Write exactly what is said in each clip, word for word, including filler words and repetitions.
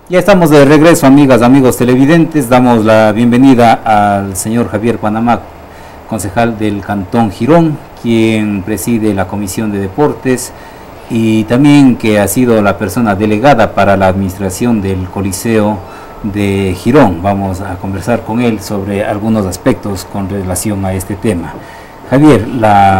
Ya estamos de regreso, amigas, amigos televidentes. Damos la bienvenida al señor Javier Panamá, concejal del Cantón Girón, quien preside la Comisión de Deportes y también que ha sido la persona delegada para la administración del Coliseo de Girón. Vamos a conversar con él sobre algunos aspectos con relación a este tema. Javier, la...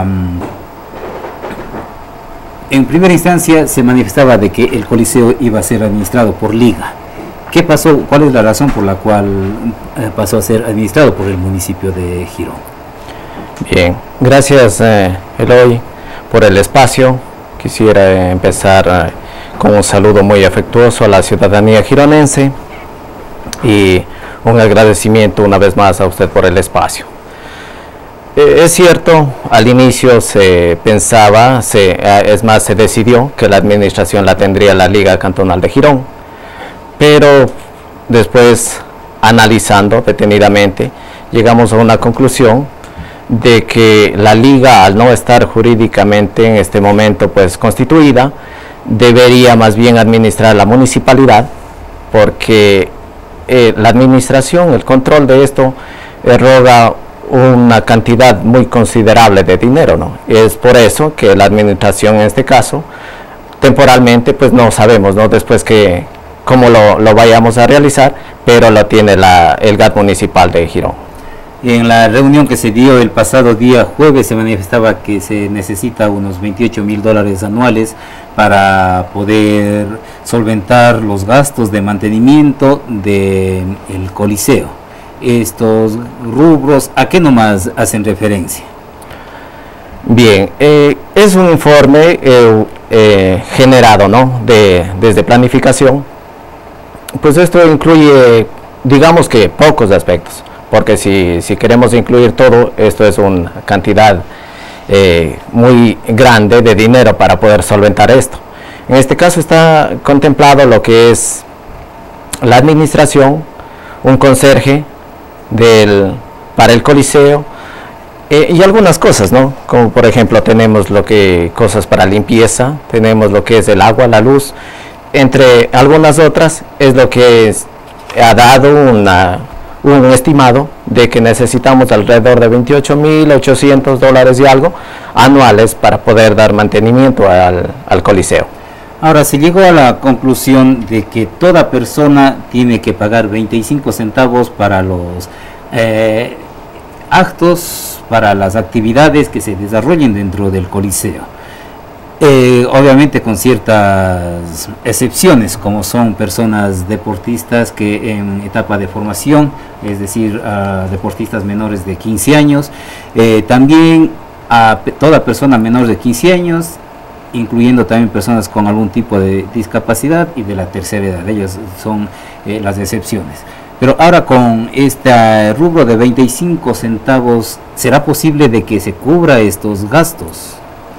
en primera instancia se manifestaba de que el Coliseo iba a ser administrado por Liga. ¿Qué pasó? ¿Cuál es la razón por la cual eh, pasó a ser administrado por el municipio de Girón? Bien, gracias eh, Eloy por el espacio. Quisiera empezar eh, con un saludo muy afectuoso a la ciudadanía gironense y un agradecimiento una vez más a usted por el espacio. Eh, es cierto, al inicio se pensaba, se, eh, es más, se decidió que la administración la tendría la Liga Cantonal de Girón, pero después, analizando detenidamente, llegamos a una conclusión de que la Liga, al no estar jurídicamente en este momento pues constituida, debería más bien administrar la municipalidad, porque eh, la administración, el control de esto, eroga una cantidad muy considerable de dinero, ¿no? Es por eso que la administración en este caso, temporalmente, pues no sabemos, ¿no? Después que cómo lo, lo vayamos a realizar, pero lo tiene la, el G A T municipal de Girón. En la reunión que se dio el pasado día jueves se manifestaba que se necesita unos veintiocho mil dólares anuales para poder solventar los gastos de mantenimiento del Coliseo. Estos rubros, ¿a qué nomás hacen referencia? Bien, eh, es un informe eh, eh, generado, ¿no? de, desde planificación. Pues esto incluye, digamos que pocos aspectos, porque si, si queremos incluir todo, esto es una cantidad eh, muy grande de dinero para poder solventar esto. En este caso está contemplado lo que es la administración, un conserje del, para el Coliseo, eh, y algunas cosas, ¿no? Como por ejemplo tenemos lo que cosas para limpieza, tenemos lo que es el agua, la luz, entre algunas otras, es lo que es, ha dado una, un estimado de que necesitamos alrededor de veintiocho mil ochocientos dólares y algo anuales para poder dar mantenimiento al, al Coliseo. Ahora, se llegó a la conclusión de que toda persona tiene que pagar veinticinco centavos para los eh, actos, para las actividades que se desarrollen dentro del Coliseo. Eh, obviamente con ciertas excepciones, como son personas deportistas que en etapa de formación, es decir, uh, deportistas menores de quince años, eh, también a toda persona menor de quince años, incluyendo también personas con algún tipo de discapacidad y de la tercera edad. Ellos son eh, las excepciones. Pero ahora con este rubro de veinticinco centavos, ¿será posible de que se cubra estos gastos?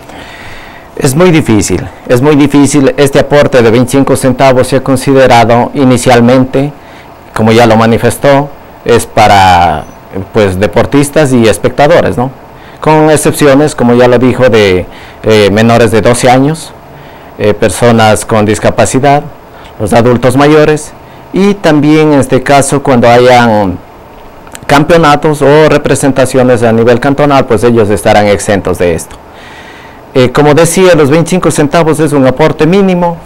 Es muy difícil, es muy difícil. Este aporte de veinticinco centavos se ha considerado inicialmente, como ya lo manifestó, es para pues deportistas y espectadores, ¿no? Con excepciones, como ya lo dijo, de eh, menores de doce años, eh, personas con discapacidad, los adultos mayores, y también en este caso cuando hayan campeonatos o representaciones a nivel cantonal, pues ellos estarán exentos de esto. Eh, como decía, los veinticinco centavos es un aporte mínimo.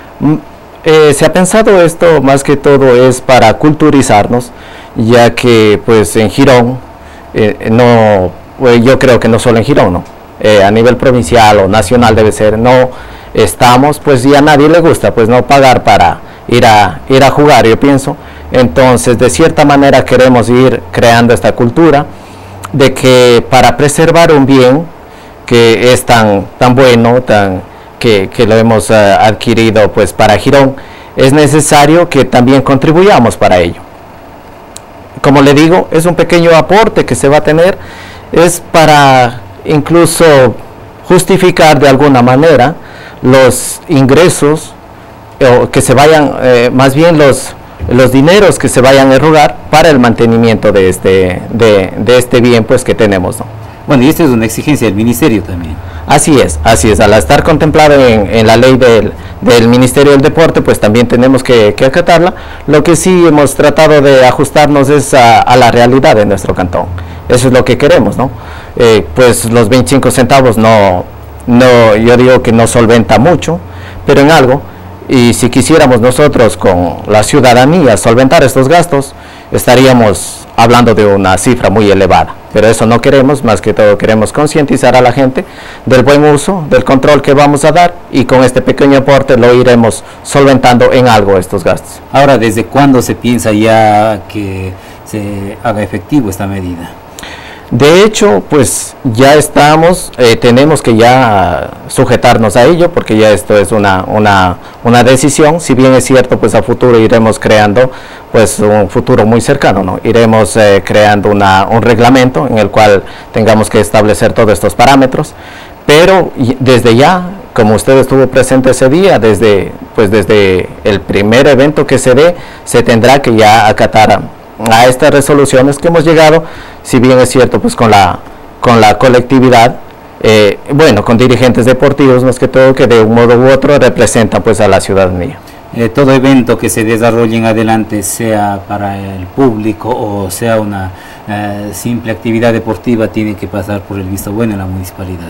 Eh, se ha pensado esto más que todo es para culturizarnos, ya que pues en Girón, eh, no, pues, yo creo que no solo en Girón, no, eh, a nivel provincial o nacional debe ser, no estamos, pues y a nadie le gusta pues no pagar para ir a, ir a jugar, yo pienso. Entonces de cierta manera queremos ir creando esta cultura de que para preservar un bien que es tan, tan bueno, tan, que, que lo hemos uh, adquirido pues para Girón, es necesario que también contribuyamos para ello. Como le digo, es un pequeño aporte que se va a tener, es para incluso justificar de alguna manera los ingresos, o que se vayan, eh, más bien los, los dineros que se vayan a erogar para el mantenimiento de este, de, de este bien pues que tenemos, ¿no? Bueno, y esta es una exigencia del ministerio también. Así es, así es, al estar contemplado en, en la ley del, del Ministerio del Deporte, pues también tenemos que, que acatarla. Lo que sí hemos tratado de ajustarnos es a, a la realidad de nuestro cantón. Eso es lo que queremos, ¿no? Eh, pues los veinticinco centavos no, no, yo digo que no solventa mucho, pero en algo, y si quisiéramos nosotros con la ciudadanía solventar estos gastos, estaríamos hablando de una cifra muy elevada, pero eso no queremos, más que todo queremos concientizar a la gente del buen uso, del control que vamos a dar, y con este pequeño aporte lo iremos solventando en algo estos gastos. Ahora, ¿desde cuándo se piensa ya que se haga efectivo esta medida? De hecho, pues ya estamos, eh, tenemos que ya sujetarnos a ello, porque ya esto es una, una, una decisión. Si bien es cierto, pues a futuro iremos creando, pues un futuro muy cercano, ¿no? Iremos eh, creando una, un reglamento en el cual tengamos que establecer todos estos parámetros, pero desde ya, como usted estuvo presente ese día, desde, pues desde el primer evento que se dé, se tendrá que ya acatar a, a estas resoluciones que hemos llegado, si bien es cierto, pues con la, con la colectividad, eh, bueno, con dirigentes deportivos más que todo, que de un modo u otro representan pues a la ciudadanía. Eh, todo evento que se desarrolle en adelante, sea para el público o sea una eh, simple actividad deportiva, tiene que pasar por el visto bueno en la municipalidad.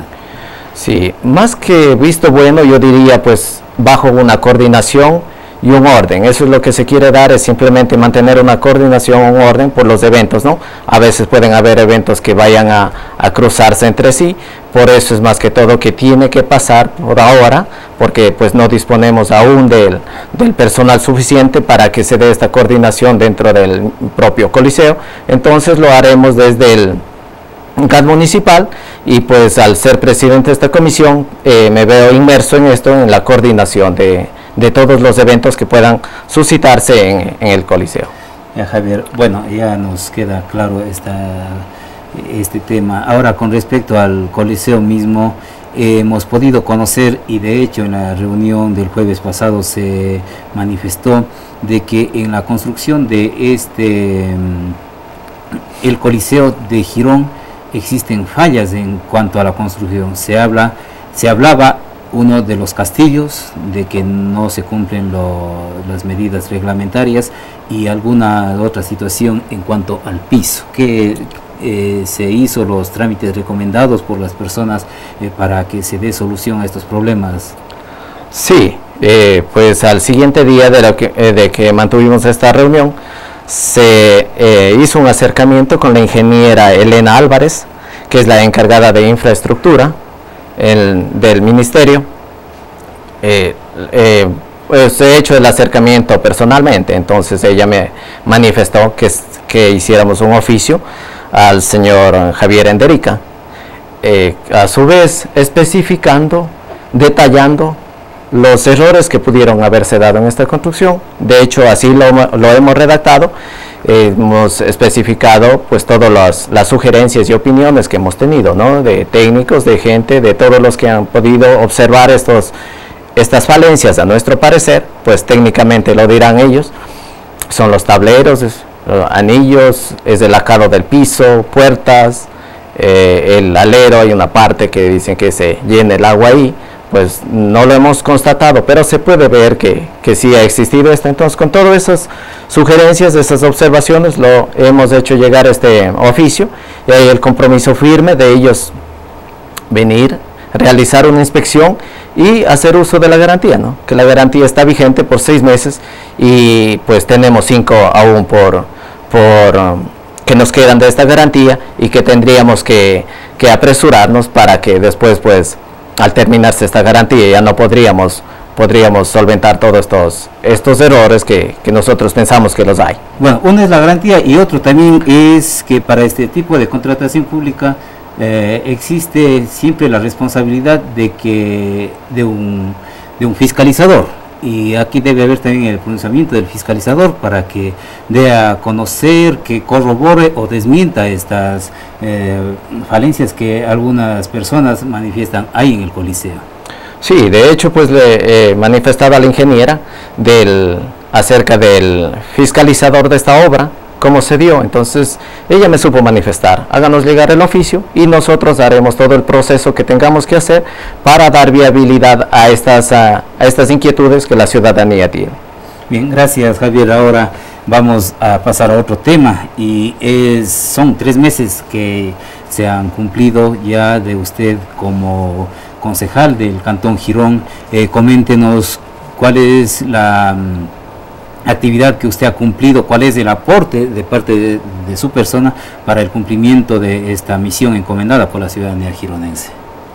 Sí, más que visto bueno, yo diría pues bajo una coordinación y un orden. Eso es lo que se quiere dar, es simplemente mantener una coordinación, un orden por los eventos, ¿no? A veces pueden haber eventos que vayan a, a cruzarse entre sí, por eso es más que todo que tiene que pasar por ahora, porque pues no disponemos aún del, del personal suficiente para que se dé esta coordinación dentro del propio Coliseo. Entonces lo haremos desde el C A D municipal, y pues al ser presidente de esta comisión eh, me veo inmerso en esto, en la coordinación de de todos los eventos que puedan suscitarse en, en el Coliseo. Ya, Javier, bueno, ya nos queda claro esta, este tema. Ahora, con respecto al Coliseo mismo, eh, hemos podido conocer, y de hecho en la reunión del jueves pasado se manifestó, de que en la construcción de este, el Coliseo de Girón, existen fallas en cuanto a la construcción. Se habla, se hablaba uno de los castillos, de que no se cumplen lo, las medidas reglamentarias, y alguna otra situación en cuanto al piso, que eh, se hizo los trámites recomendados por las personas eh, para que se dé solución a estos problemas. Sí, eh, pues al siguiente día de, lo que, eh, de que mantuvimos esta reunión, se eh, hizo un acercamiento con la ingeniera Elena Álvarez, que es la encargada de infraestructura El, del ministerio. eh, eh, pues he hecho el acercamiento personalmente, entonces ella me manifestó que, que hiciéramos un oficio al señor Javier Enderica, eh, a su vez especificando, detallando los errores que pudieron haberse dado en esta construcción. De hecho, así lo, lo hemos redactado. Eh, hemos especificado pues todas las, las sugerencias y opiniones que hemos tenido, ¿no? De técnicos, de gente, de todos los que han podido observar estos, estas falencias. A nuestro parecer, pues técnicamente lo dirán ellos, son los tableros, es, los anillos, es el lacado del piso, puertas, eh, el alero, hay una parte que dicen que se llena el agua ahí. Pues no lo hemos constatado, pero se puede ver que, que sí ha existido esto. Entonces, con todas esas sugerencias, esas observaciones, lo hemos hecho llegar a este oficio, y hay el compromiso firme de ellos venir, realizar una inspección y hacer uso de la garantía, ¿no? Que la garantía está vigente por seis meses, y pues tenemos cinco aún por, por um, que nos quedan de esta garantía, y que tendríamos que, que apresurarnos para que después, pues, al terminarse esta garantía, ya no podríamos podríamos solventar todos estos estos errores que, que nosotros pensamos que los hay. Bueno, uno es la garantía, y otro también es que para este tipo de contratación pública eh, existe siempre la responsabilidad de que de un, de un fiscalizador, y aquí debe haber también el pronunciamiento del fiscalizador para que dé a conocer, que corrobore o desmienta estas eh, falencias que algunas personas manifiestan ahí en el Coliseo. Sí, de hecho, pues le eh, manifestaba a la ingeniera del, acerca del fiscalizador de esta obra, cómo se dio. Entonces ella me supo manifestar, háganos llegar el oficio y nosotros haremos todo el proceso que tengamos que hacer para dar viabilidad a estas, a, a estas inquietudes que la ciudadanía tiene. Bien, gracias Javier. Ahora vamos a pasar a otro tema y es, son tres meses que se han cumplido ya de usted como concejal del Cantón Girón. Eh, coméntenos cuál es la um, actividad que usted ha cumplido, cuál es el aporte de parte de, de su persona para el cumplimiento de esta misión encomendada por la ciudadanía gironense.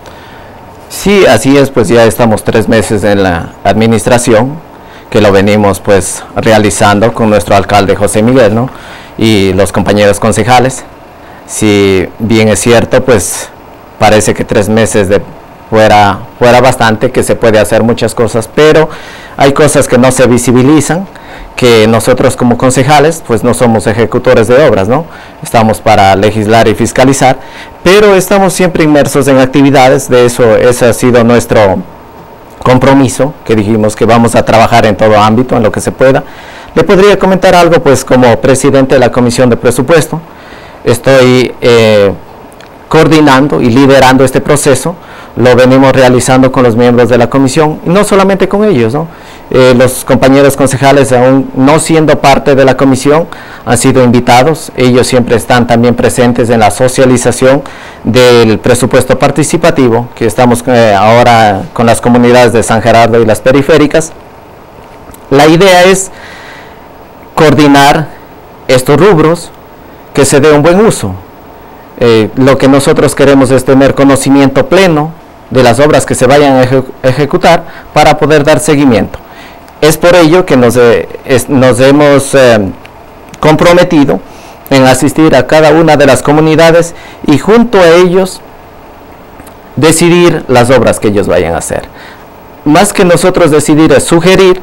Sí, así es, pues ya estamos tres meses en la administración, que lo venimos pues realizando con nuestro alcalde José Miguel, ¿no? Y los compañeros concejales. Si bien es cierto, pues parece que tres meses de fuera, fuera bastante, que se puede hacer muchas cosas, pero hay cosas que no se visibilizan, que nosotros como concejales pues no somos ejecutores de obras, ¿no? Estamos para legislar y fiscalizar, pero estamos siempre inmersos en actividades. De eso, ese ha sido nuestro compromiso, que dijimos que vamos a trabajar en todo ámbito, en lo que se pueda. Le podría comentar algo, pues como presidente de la Comisión de Presupuesto, estoy eh, coordinando y liderando este proceso. Lo venimos realizando con los miembros de la comisión, y no solamente con ellos, ¿no? Eh, los compañeros concejales, aún no siendo parte de la comisión, han sido invitados. Ellos siempre están también presentes en la socialización del presupuesto participativo, que estamos eh, ahora con las comunidades de San Gerardo y las periféricas. La idea es coordinar estos rubros, que se dé un buen uso. Eh, lo que nosotros queremos es tener conocimiento pleno de las obras que se vayan a eje ejecutar para poder dar seguimiento. Es por ello que nos, eh, es, nos hemos eh, comprometido en asistir a cada una de las comunidades y junto a ellos decidir las obras que ellos vayan a hacer. Más que nosotros decidir, es sugerir,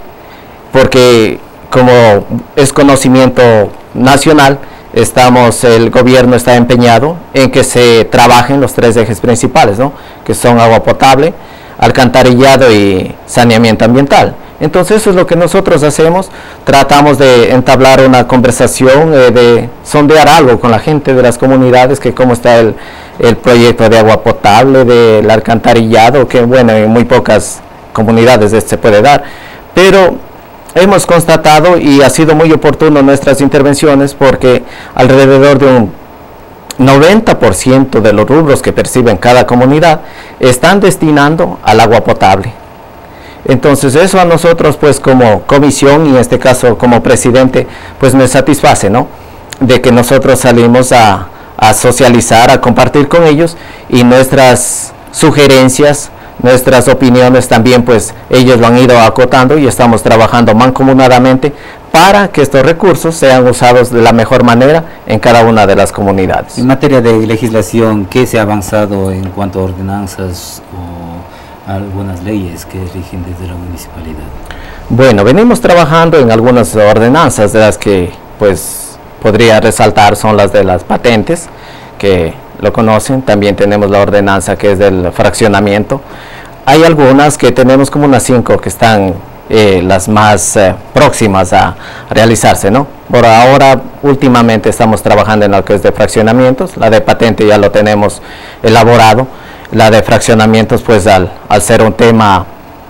porque como es conocimiento nacional, estamos, el gobierno está empeñado en que se trabajen los tres ejes principales, ¿no? Que son agua potable, alcantarillado y saneamiento ambiental. Entonces eso es lo que nosotros hacemos, tratamos de entablar una conversación, eh, de sondear algo con la gente de las comunidades, que cómo está el, el proyecto de agua potable, del alcantarillado, que bueno, en muy pocas comunidades este se puede dar, pero hemos constatado, y ha sido muy oportuno nuestras intervenciones, porque alrededor de un noventa por ciento de los rubros que perciben cada comunidad están destinando al agua potable. Entonces eso a nosotros pues como comisión, y en este caso como presidente, pues me satisface, ¿no? De que nosotros salimos a, a socializar, a compartir con ellos, y nuestras sugerencias, nuestras opiniones también pues ellos lo han ido acotando, y estamos trabajando mancomunadamente para que estos recursos sean usados de la mejor manera en cada una de las comunidades. En materia de legislación, ¿qué se ha avanzado en cuanto a ordenanzas o algunas leyes que rigen desde la municipalidad? Bueno, venimos trabajando en algunas ordenanzas, de las que pues podría resaltar son las de las patentes, que lo conocen. También tenemos la ordenanza que es del fraccionamiento. Hay algunas que tenemos como unas cinco que están eh, las más eh, próximas a realizarse, ¿no? Por ahora, últimamente estamos trabajando en lo que es de fraccionamientos. La de patente ya lo tenemos elaborado. La de fraccionamientos, pues al, al ser un tema,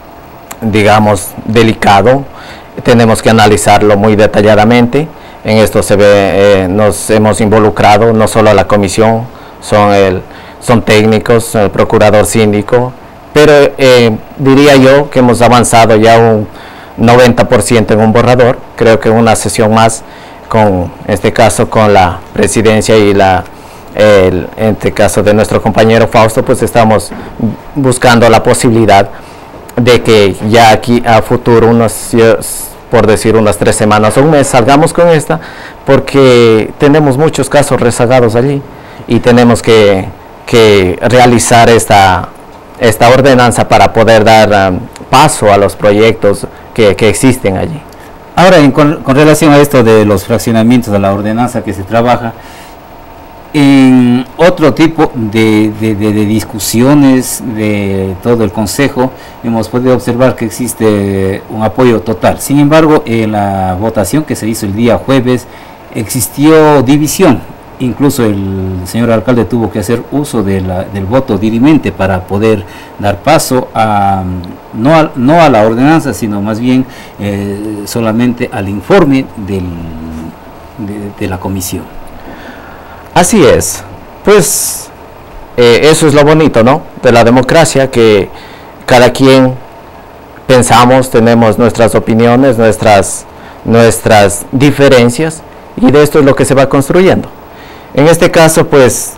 digamos, delicado, tenemos que analizarlo muy detalladamente. En esto se ve, eh, nos hemos involucrado no solo a la comisión, son, el, son técnicos, el procurador síndico, pero eh, diría yo que hemos avanzado ya un noventa por ciento en un borrador. Creo que una sesión más, con, en este caso con la presidencia y la El, en este caso de nuestro compañero Fausto, pues estamos buscando la posibilidad de que ya aquí a futuro, unos, por decir unas tres semanas o un mes, salgamos con esta, porque tenemos muchos casos rezagados allí y tenemos que, que realizar esta, esta ordenanza para poder dar um, paso a los proyectos que, que existen allí. Ahora, en, con, con relación a esto de los fraccionamientos, de la ordenanza que se trabaja, en otro tipo de, de, de, de discusiones de todo el Consejo, hemos podido observar que existe un apoyo total. Sin embargo, en la votación que se hizo el día jueves, existió división. Incluso el señor alcalde tuvo que hacer uso de la, del voto dirimente para poder dar paso a no a, no a la ordenanza, sino más bien eh, solamente al informe del, de, de la comisión. Así es, pues eh, eso es lo bonito, ¿no?, de la democracia, que cada quien pensamos, tenemos nuestras opiniones, nuestras, nuestras diferencias, y de esto es lo que se va construyendo. En este caso, pues,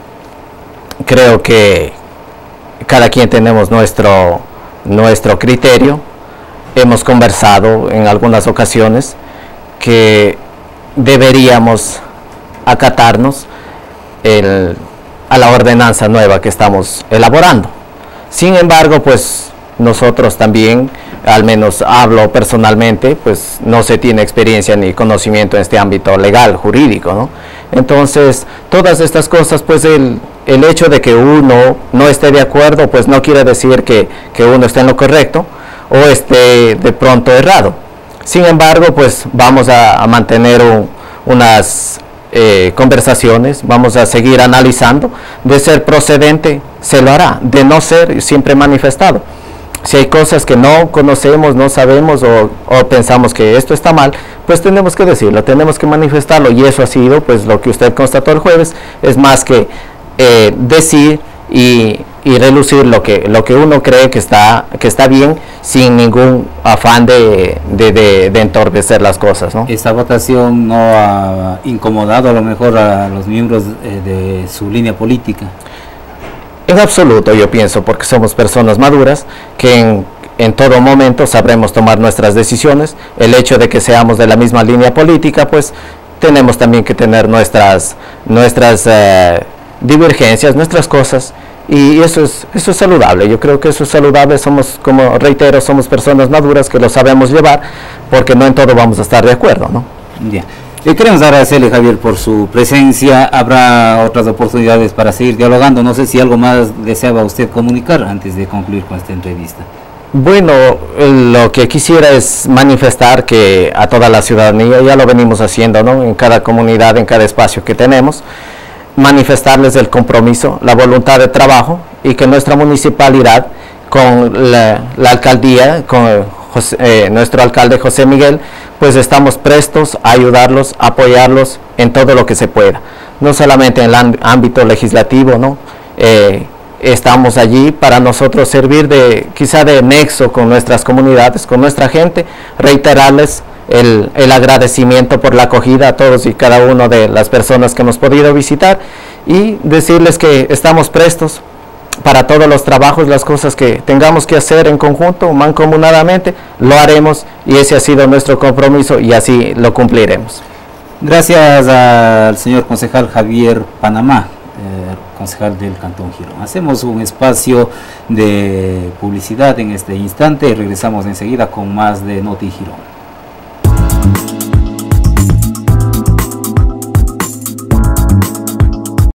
creo que cada quien tenemos nuestro, nuestro criterio. Hemos conversado en algunas ocasiones que deberíamos acatarnos el, a la ordenanza nueva que estamos elaborando. Sin embargo, pues, nosotros también, al menos hablo personalmente, pues no se tiene experiencia ni conocimiento en este ámbito legal, jurídico, ¿no? Entonces, todas estas cosas, pues el, el hecho de que uno no esté de acuerdo, pues no quiere decir que, que uno esté en lo correcto o esté de pronto errado. Sin embargo, pues vamos a, a mantener un, unas eh, conversaciones, vamos a seguir analizando. De ser procedente, se lo hará; de no ser, siempre manifestado. Si hay cosas que no conocemos, no sabemos o, o pensamos que esto está mal, pues tenemos que decirlo, tenemos que manifestarlo, y eso ha sido pues lo que usted constató el jueves. Es más que eh, decir y, y relucir lo que, lo que uno cree que está, que está bien, sin ningún afán de, de, de, de entorpecer las cosas, ¿no? ¿Esta votación no ha incomodado a lo mejor a los miembros eh, de su línea política? En absoluto, yo pienso, porque somos personas maduras, que en, en todo momento sabremos tomar nuestras decisiones. El hecho de que seamos de la misma línea política, pues tenemos también que tener nuestras, nuestras eh, divergencias, nuestras cosas, y eso es, eso es saludable. Yo creo que eso es saludable. Somos, como reitero, somos personas maduras que lo sabemos llevar, porque no en todo vamos a estar de acuerdo, ¿no? Bien. Le queremos agradecerle, Javier, por su presencia. Habrá otras oportunidades para seguir dialogando. No sé si algo más deseaba usted comunicar antes de concluir con esta entrevista. Bueno, lo que quisiera es manifestar que a toda la ciudadanía, ya lo venimos haciendo, ¿no?, en cada comunidad, en cada espacio que tenemos, manifestarles el compromiso, la voluntad de trabajo, y que nuestra municipalidad, con la, la alcaldía, con José, eh, nuestro alcalde José Miguel, pues estamos prestos a ayudarlos, a apoyarlos en todo lo que se pueda, no solamente en el ámbito legislativo, ¿no? Eh, estamos allí para nosotros servir de, quizá de nexo con nuestras comunidades, con nuestra gente, reiterarles el, el agradecimiento por la acogida a todos y cada una de las personas que hemos podido visitar, y decirles que estamos prestos para todos los trabajos, las cosas que tengamos que hacer en conjunto, mancomunadamente, lo haremos, y ese ha sido nuestro compromiso y así lo cumpliremos. Gracias al señor concejal Javier Panamá, eh, concejal del Cantón Girón. Hacemos un espacio de publicidad en este instante y regresamos enseguida con más de Noti Girón.